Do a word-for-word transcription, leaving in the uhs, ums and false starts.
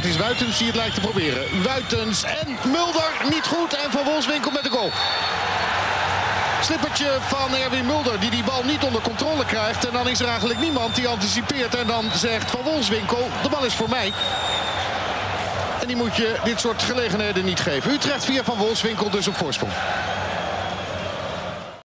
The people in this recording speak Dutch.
Het is Wuitens die het lijkt te proberen. Wuitens en Mulder niet goed. En Van Wolfswinkel met de goal. Slippertje van Erwin Mulder die die bal niet onder controle krijgt. En dan is er eigenlijk niemand die anticipeert en dan zegt Van Wolfswinkel, de bal is voor mij. En die moet je dit soort gelegenheden niet geven. Utrecht via Van Wolfswinkel dus op voorsprong.